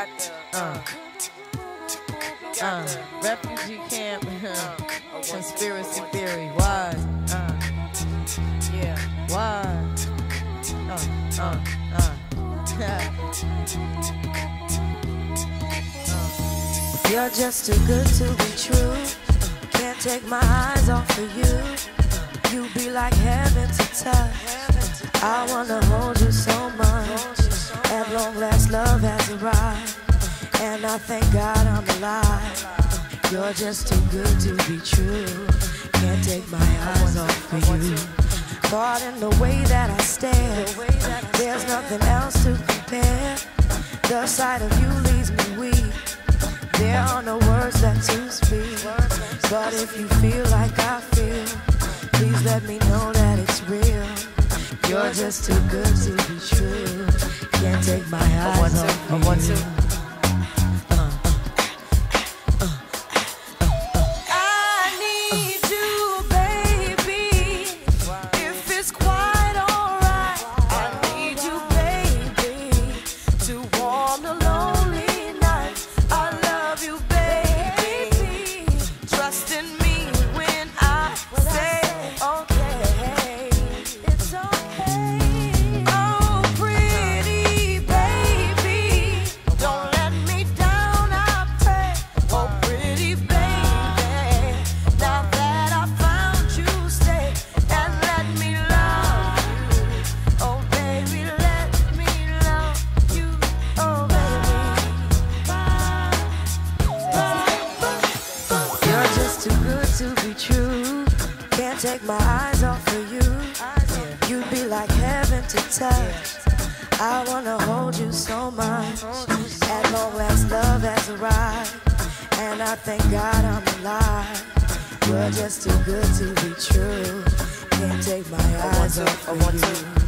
Refugee camp, conspiracy theory. Why? Why? You're just too good to be true. Can't take my eyes off of you. You be like heaven to touch. I wanna hold you so much. At long last, love has arrived, and I thank God I'm alive. You're just too good to be true. Can't take my eyes off of you. Caught in the way that I stare, there's nothing else to compare. The sight of you leaves me weak. There are no words left to speak. But if you feel like I feel, please let me know that it's real. You're just too good to be true. Can't take my eyes off you. Can't take my eyes off of you. You'd be like heaven to touch. I wanna hold you so much. At long last, love has arrived, and I thank God I'm alive. You're just too good to be true. Can't take my eyes off of you.